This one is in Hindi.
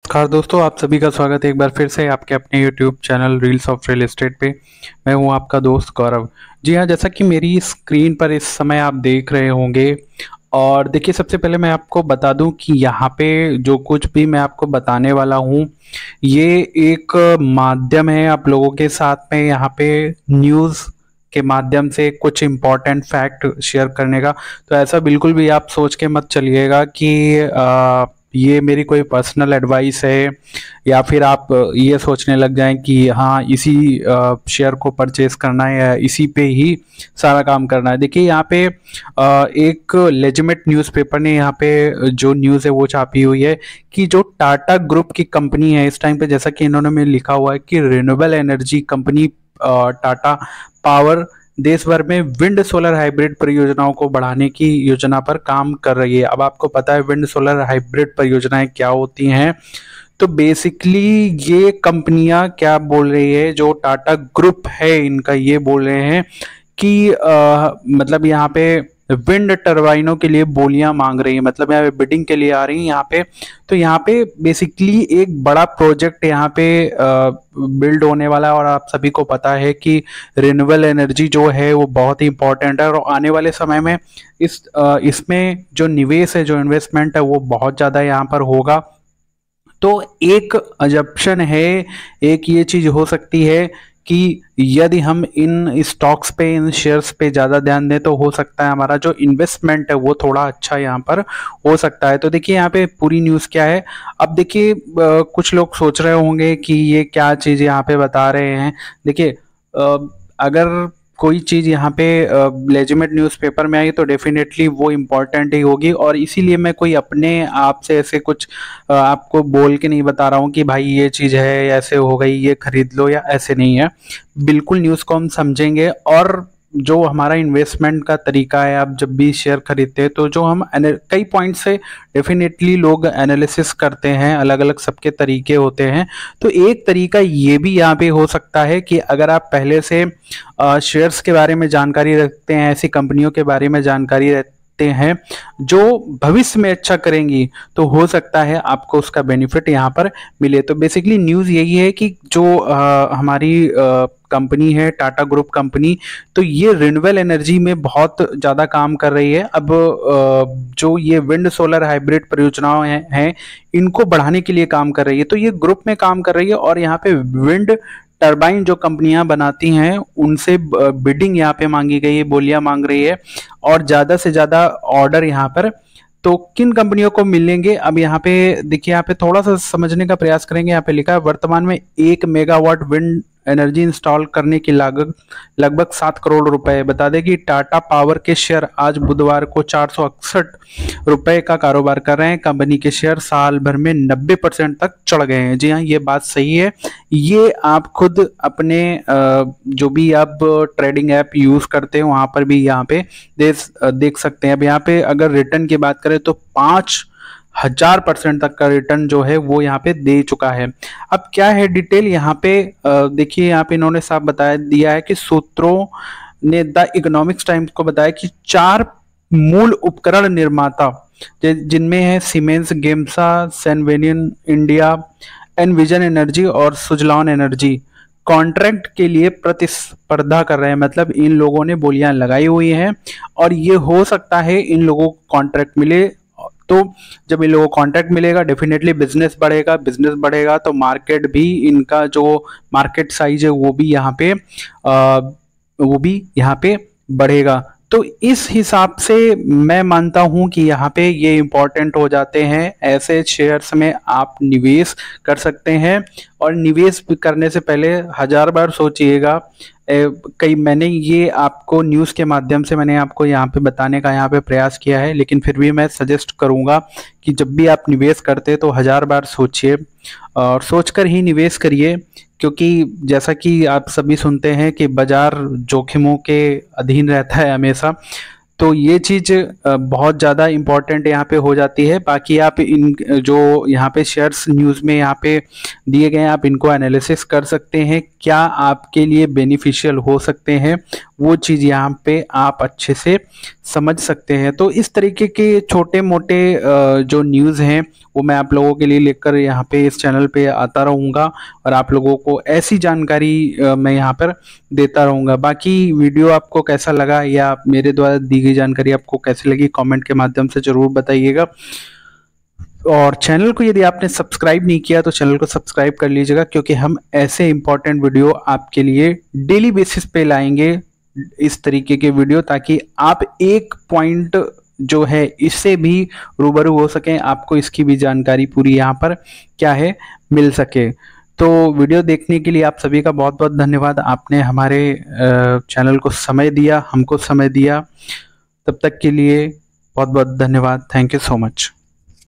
नमस्कार दोस्तों, आप सभी का स्वागत है एक बार फिर से आपके अपने YouTube channel reels of real estate पे। मैं हूं आपका दोस्त गौरव। जी हाँ, जैसा कि मेरी स्क्रीन पर इस समय आप देख रहे होंगे। और देखिए, सबसे पहले मैं आपको बता दूं कि यहाँ पे जो कुछ भी मैं आपको बताने वाला हूँ, ये एक माध्यम है आप लोगों के साथ में यहाँ पे न्यूज़ के माध्यम से कुछ इम्पोर्टेंट फैक्ट शेयर करने का। तो ऐसा बिल्कुल भी आप सोच के मत चलिएगा कि ये मेरी कोई पर्सनल एडवाइस है, या फिर आप ये सोचने लग जाएं कि हाँ इसी शेयर को परचेज करना है या इसी पे ही सारा काम करना है। देखिए, यहाँ पे एक लेजिटिमेट न्यूज़पेपर ने यहाँ पे जो न्यूज़ है वो छापी हुई है कि जो टाटा ग्रुप की कंपनी है इस टाइम पे, जैसा कि इन्होंने में लिखा हुआ है कि renewable energy company Tata power देश भर में विंड सोलर हाइब्रिड परियोजनाओं को बढ़ाने की योजना पर काम कर रही है। अब आपको पता है विंड सोलर हाइब्रिड परियोजनाएं क्या होती हैं। तो बेसिकली ये कंपनियां क्या बोल रही है, जो टाटा ग्रुप है इनका, ये बोल रहे हैं कि मतलब यहाँ पे विंड टरबाइनों के लिए बोलियां मांग रही है, मतलब यहाँ पे बिडिंग के लिए आ रही है यहाँ पे। तो यहाँ पे बेसिकली एक बड़ा प्रोजेक्ट यहाँ पे बिल्ड होने वाला है। और आप सभी को पता है कि रिन्यूएबल एनर्जी जो है वो बहुत ही इंपॉर्टेंट है, और आने वाले समय में इसमें जो निवेश है, जो इन्वेस्टमेंट है, वो बहुत ज़्यादा यहाँ पर होगा। तो एक अजप्शन है, एक ये चीज हो सकती है कि यदि हम इन स्टॉक्स पे, इन शेयर्स पे ज़्यादा ध्यान दें तो हो सकता है हमारा जो इन्वेस्टमेंट है वो थोड़ा अच्छा यहाँ पर हो सकता है। तो देखिए यहाँ पे पूरी न्यूज़ क्या है। अब देखिए, कुछ लोग सोच रहे होंगे कि ये क्या चीज़ यहाँ पे बता रहे हैं। देखिए, अगर कोई चीज़ यहाँ पे लेजिटिमेट न्यूज़पेपर में आई तो डेफिनेटली वो इम्पोर्टेंट ही होगी, और इसीलिए मैं कोई अपने आप से ऐसे कुछ आपको बोल के नहीं बता रहा हूँ कि भाई ये चीज़ है, ऐसे हो गई, ये खरीद लो, या ऐसे नहीं है। बिल्कुल न्यूज़ को हम समझेंगे, और जो हमारा इन्वेस्टमेंट का तरीका है, आप जब भी शेयर खरीदते हैं तो जो हम कई पॉइंट से डेफिनेटली लोग एनालिसिस करते हैं, अलग अलग सबके तरीके होते हैं। तो एक तरीका ये भी यहाँ पे हो सकता है कि अगर आप पहले से शेयर्स के बारे में जानकारी रखते हैं, ऐसी कंपनियों के बारे में जानकारी रखते हैं जो भविष्य में अच्छा करेंगी, तो हो सकता है आपको उसका बेनिफिट यहाँ पर मिले। तो बेसिकली न्यूज़ यही है कि जो हमारी कंपनी है टाटा ग्रुप कंपनी, तो ये रिन्यूएबल एनर्जी में बहुत ज़्यादा काम कर रही है। अब जो ये विंड सोलर हाइब्रिड परियोजनाएं हैं इनको बढ़ाने के लिए काम कर रही है। तो ये ग्रुप में काम कर रही है, और यहाँ पे विंड टरबाइन जो कंपनियां बनाती हैं उनसे बिडिंग यहाँ पे मांगी गई है, बोलियां मांग रही है, और ज़्यादा से ज़्यादा ऑर्डर यहाँ पर तो किन कंपनियों को मिलेंगे। अब यहाँ पे देखिए, यहाँ पे थोड़ा सा समझने का प्रयास करेंगे। यहाँ पे लिखा है वर्तमान में 1 मेगावाट विंड एनर्जी इंस्टॉल करने की लागत लगभग 7 करोड़ रुपए है। बता दें कि टाटा पावर के शेयर आज बुधवार को 468 रुपए का कारोबार कर रहे हैं। कंपनी के शेयर साल भर में 90% तक चढ़ गए हैं। जी हाँ, ये बात सही है। ये आप खुद अपने जो भी आप ट्रेडिंग ऐप यूज करते हैं वहां पर भी यहाँ पे देख सकते हैं। अब यहाँ पे अगर रिटर्न की बात करें तो 5,000% तक का रिटर्न जो है वो यहाँ पे दे चुका है। अब क्या है डिटेल यहाँ पे, देखिए यहाँ पे इन्होंने साफ बता दिया है कि सूत्रों ने द इकोनॉमिक्स टाइम्स को बताया कि 4 मूल उपकरण निर्माता जिनमें है Siemens, Gamesa, Senvion India, Envision energy और सुजलॉन एनर्जी, कॉन्ट्रैक्ट के लिए प्रतिस्पर्धा कर रहे हैं। मतलब इन लोगों ने बोलियां लगाई हुई हैं, और ये हो सकता है इन लोगों को कॉन्ट्रैक्ट मिले। तो जब इन लोगों को कॉन्ट्रैक्ट मिलेगा डेफिनेटली बिजनेस बढ़ेगा, बिजनेस बढ़ेगा तो मार्केट भी, इनका जो मार्केट साइज है वो भी यहाँ पे बढ़ेगा। तो इस हिसाब से मैं मानता हूं कि यहाँ पे ये इंपॉर्टेंट हो जाते हैं। ऐसे शेयर्स में आप निवेश कर सकते हैं, और निवेश करने से पहले 1000 बार सोचिएगा। कई मैंने ये आपको न्यूज़ के माध्यम से मैंने आपको यहाँ पे बताने का यहाँ पे प्रयास किया है, लेकिन फिर भी मैं सजेस्ट करूँगा कि जब भी आप निवेश करते तो 1000 बार सोचिए, और सोचकर ही निवेश करिए। क्योंकि जैसा कि आप सभी सुनते हैं कि बाजार जोखिमों के अधीन रहता है हमेशा। तो ये चीज़ बहुत ज़्यादा इम्पोर्टेंट यहाँ पे हो जाती है। बाकी आप इन जो यहाँ पे शेयर्स न्यूज़ में यहाँ पे दिए गए हैं, आप इनको एनालिसिस कर सकते हैं, क्या आपके लिए बेनिफिशियल हो सकते हैं, वो चीज़ यहाँ पे आप अच्छे से समझ सकते हैं। तो इस तरीके के छोटे मोटे जो न्यूज़ हैं वो मैं आप लोगों के लिए लेकर यहाँ पे इस चैनल पे आता रहूँगा और आप लोगों को ऐसी जानकारी मैं यहाँ पर देता रहूँगा। बाकी वीडियो आपको कैसा लगा या मेरे द्वारा दी गई जानकारी आपको कैसी लगी, कमेंट के माध्यम से ज़रूर बताइएगा। और चैनल को यदि आपने सब्सक्राइब नहीं किया तो चैनल को सब्सक्राइब कर लीजिएगा, क्योंकि हम ऐसे इंपॉर्टेंट वीडियो आपके लिए डेली बेसिस पे लाएंगे, इस तरीके के वीडियो, ताकि आप एक पॉइंट जो है इससे भी रूबरू हो सकें, आपको इसकी भी जानकारी पूरी यहाँ पर क्या है मिल सके। तो वीडियो देखने के लिए आप सभी का बहुत बहुत धन्यवाद। आपने हमारे चैनल को समय दिया, हमको समय दिया। तब तक के लिए बहुत बहुत धन्यवाद। Thank you so much.